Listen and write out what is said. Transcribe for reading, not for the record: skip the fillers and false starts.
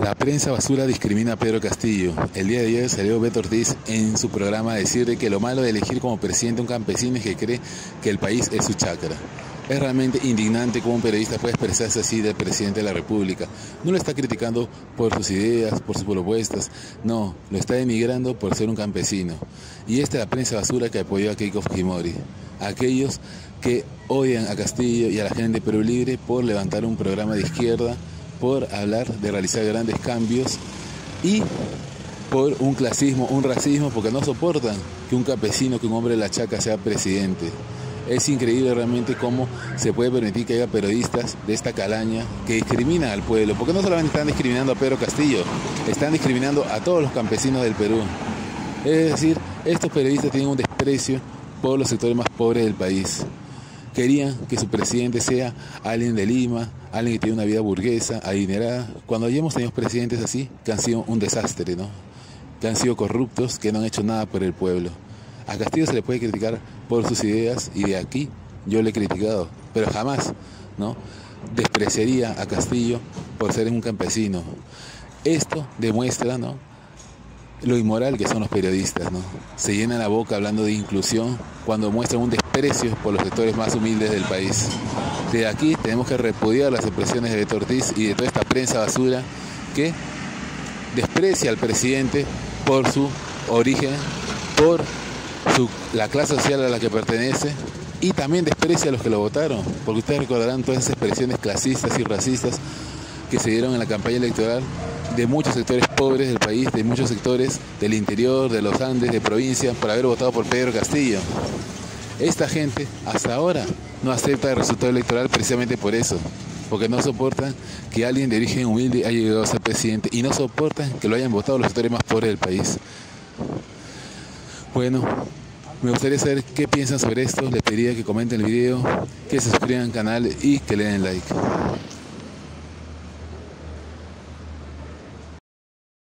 La prensa basura discrimina a Pedro Castillo. El día de ayer salió Beto Ortiz en su programa a decir que lo malo de elegir como presidente a un campesino es que cree que el país es su chacra. Es realmente indignante cómo un periodista puede expresarse así del presidente de la República. No lo está criticando por sus ideas, por sus propuestas, no, lo está denigrando por ser un campesino. Y esta es la prensa basura que apoyó a Keiko Fujimori. Aquellos que odian a Castillo y a la gente de Perú Libre por levantar un programa de izquierda, por hablar de realizar grandes cambios y por un clasismo, un racismo, porque no soportan que un campesino, que un hombre de la chaca sea presidente. Es increíble realmente cómo se puede permitir que haya periodistas de esta calaña que discriminan al pueblo, porque no solamente están discriminando a Pedro Castillo, están discriminando a todos los campesinos del Perú. Es decir, estos periodistas tienen un desprecio por los sectores más pobres del país. Querían que su presidente sea alguien de Lima, alguien que tiene una vida burguesa, adinerada, cuando ya hemos tenido presidentes así, que han sido un desastre, ¿no? Que han sido corruptos, que no han hecho nada por el pueblo. A Castillo se le puede criticar por sus ideas, y de aquí yo le he criticado, pero jamás, ¿no?, despreciaría a Castillo por ser un campesino. Esto demuestra, ¿no?, lo inmoral que son los periodistas, ¿no? Se llenan la boca hablando de inclusión cuando muestran un desprecio por los sectores más humildes del país. De aquí tenemos que repudiar las expresiones de Beto Ortiz y de toda esta prensa basura que desprecia al presidente por su origen, por la clase social a la que pertenece, y también desprecia a los que lo votaron, porque ustedes recordarán todas esas expresiones clasistas y racistas que se dieron en la campaña electoral de muchos sectores pobres del país, de muchos sectores del interior, de los Andes, de provincia, por haber votado por Pedro Castillo. Esta gente hasta ahora no acepta el resultado electoral precisamente por eso, porque no soportan que alguien de origen humilde haya llegado a ser presidente, y no soportan que lo hayan votado los sectores más pobres del país. Bueno, me gustaría saber qué piensan sobre esto. Les pediría que comenten el video, que se suscriban al canal y que le den like.